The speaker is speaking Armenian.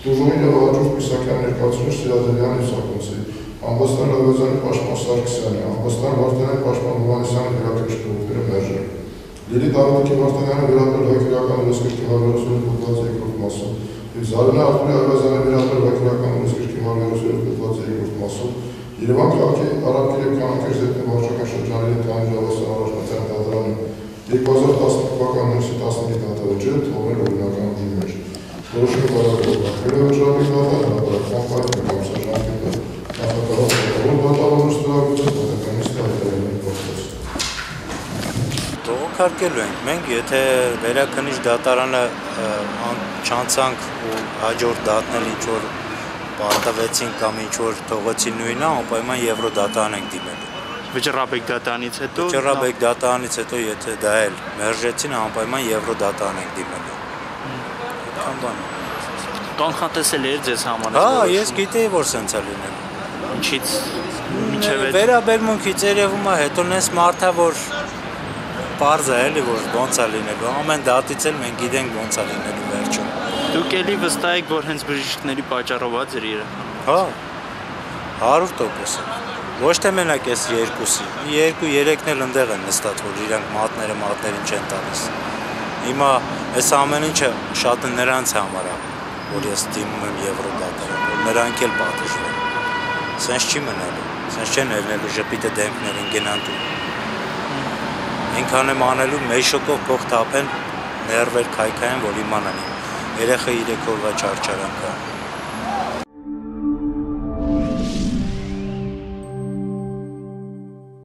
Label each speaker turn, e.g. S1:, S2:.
S1: Տուժումի և Հաջորդ Պիսակյան ներկայացուցիչ Սիրադելյան Իսակունցի, Ամբաստան Լավազյանի պաշտպան Սարգսյանի, Ամբաստան Վարդանյանի պաշտպան Հովհաննիսյանի վերակրկիչները մերժել։ Լիլի Դավթիկի Վարդանյանը վերաբերել հայ-քրեական օրենսգրքի 132 հոդված 2-րդ մասում և Զարինե Արտուրի Այվազյանը վերաբերել հայ-քրեական օրենսգրքի 132 հոդված 2-րդ մասում Երևան քաղաքի Արաբկեր և Կանանքեր զետնի վարչական շրջանների Տանի Ժավասյան առաջնության դատարանում 2015 թվականի հունիսի 15-ի դատավճիռ թողնել օրինական ուժի մեջ։ Որոշումը բարակողական։ Վերջնաբի դատան հրապարակ կամպանիա կամսաժանքետը նախագահող դատավորը ստորագրություն պատականիստը հայտարարել պրոցես։
S2: Թողոքարկելու ենք մենք, եթե վերաքննիչ դատարանը չանցանք ու հաջորդ դատնել ինչ-որ պարտավեցին կամ ինչ-որ թողոցի նույնը, անպայման Եվրոդատարան ենք դիմելու։
S3: Վճռաբեկ դատարանից հետո։
S2: Վճռաբեկ դատարանից հետո, եթե դա էլ մերժեցին, անպայման Եվրոդատարան ենք դիմելու։ Այդքան բան։
S3: Կանխատեսել էր ձեզ համար։
S2: Հա, ես գիտեի, որ սենց է լինելու։
S3: Ինչից մինչև
S2: վերաբերմունքից երևում է, հետո նես մարդա, որ պարզ է էլի, որ ոնց է լինելու, ամեն դատից էլ մենք գիտենք ոնց է լինելու վերջում։
S3: Դուք էլի վստահ եք, որ հենց բժիշկների պատճառով է ձեր իրը։
S2: Հա, 100%։ Ոչ թե մենակ այս երկուսի, 2-3-ն էլ ընդեղ են նստած, որ իրանք մատներին չեն տալիս։ Հիմա այս ամեն ինչը շատ նրանց համար է, որ ես դիմում եմ Եվրոդատարան, որ նրանք էլ պատժվեն։ Սենց չի մնալու, սենց չեն ելնելու ժպիտը դեմքներին գնան դու։ Այնքան եմ անելու մեծ շոկով փող թափեն, ներվեր քայքայեն, որ իմանան երեխա 3 օրվա չարչարանք կա։